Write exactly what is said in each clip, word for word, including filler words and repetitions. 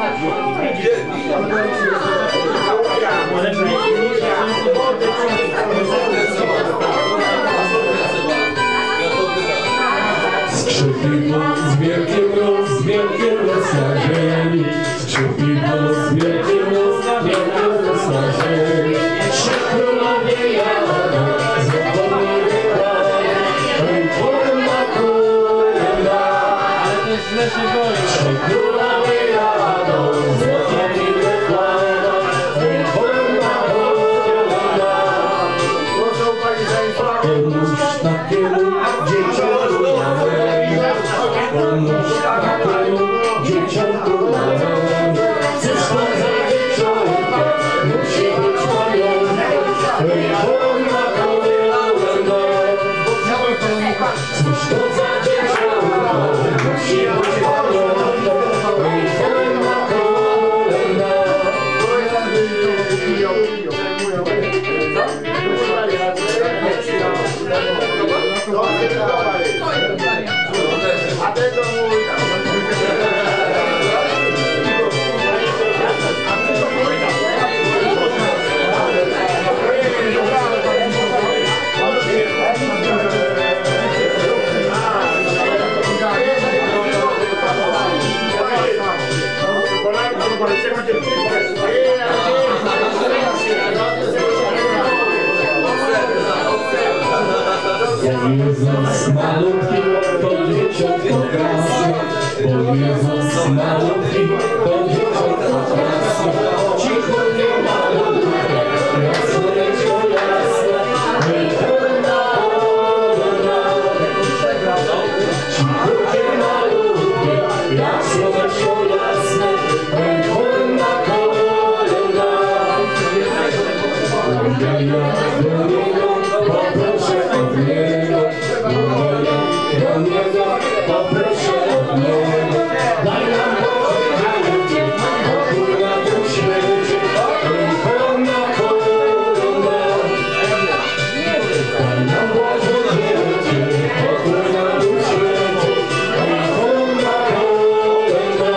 Skrzypiwo z wielkim roz, z wielkim roz na ziemi. Skrzypiwo z wielkim roz, z wielkim roz na ziemi. Trzy królowie jadą, zapomnieli prawie. Oj, kurna, kurna. Ale to jest źle się boi. Trzy królowie jadą, zapomnieli prawie. Oj, kurna, kurna. Proszę pani zainformować. Pomóż takiemu dzieciom. Pomóż takiemu dzieciątku na rękę. Chcesz poznać dzieciątkę, musi być pojęte. Hej, wolna kolęda. Cóż to za dzieciątko, musi być pojęte. Hej, wolna kolęda. A tego mój Jezus malutki, to dzieciątko krasne. Bo Jezus malutki, to dzieciątko krasne. Cichutkie malutkie, jasneczko jasne. Hej, kurna, kurna. Cichutkie malutkie, jasneczko jasne. Hej, kurna, kurna. Ja, ja, do niego poproszę od niego. Do niego poproszę od niego. Daj nam Boże, pokój na tym świecie. Hej, wolna kolęda. Daj nam Boże, pokój na tym świecie. Hej, wolna kolęda.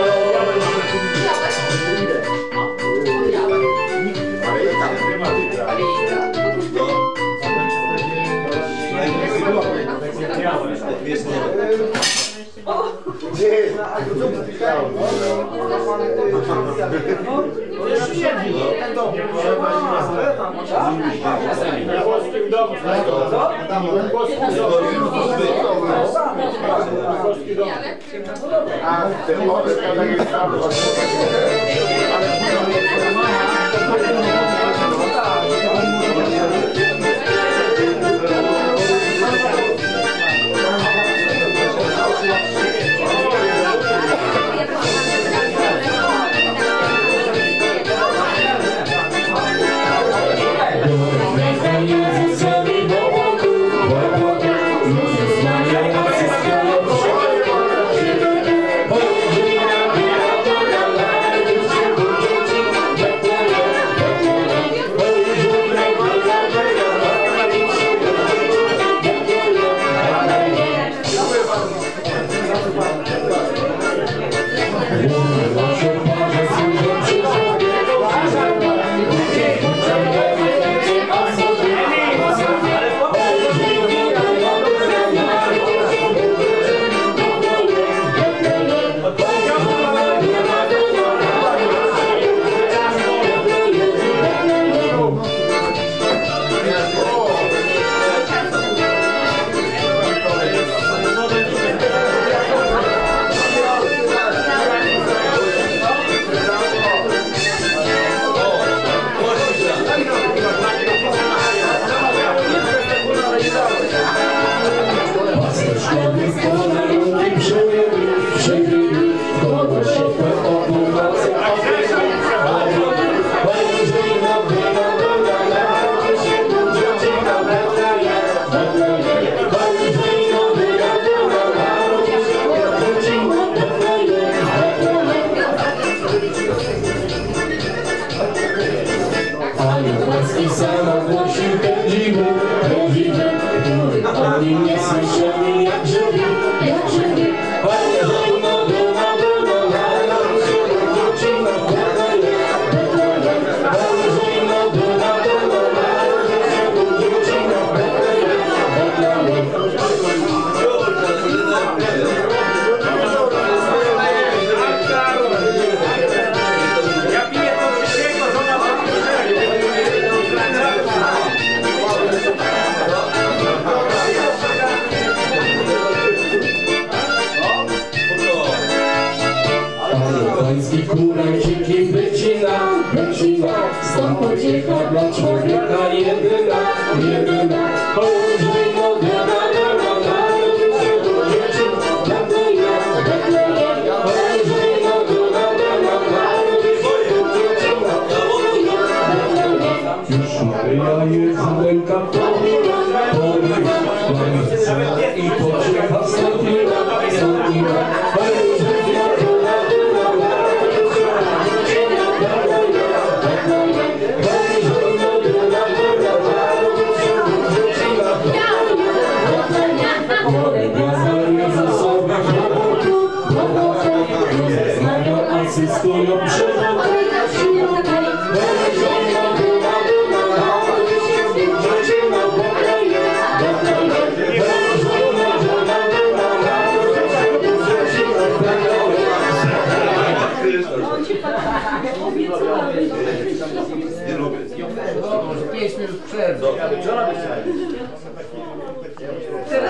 i kurańczyki wycina, wycina. Stąd pociecha dla człowieka jedyna, jedyna. Chodźmy no dana, dana, narodził się tu dzieci, Betlejem, Betlejem. Chodźmy no dana, dana, narodził się tu dzieci, Betlejem, Betlejem. Już Maryja jest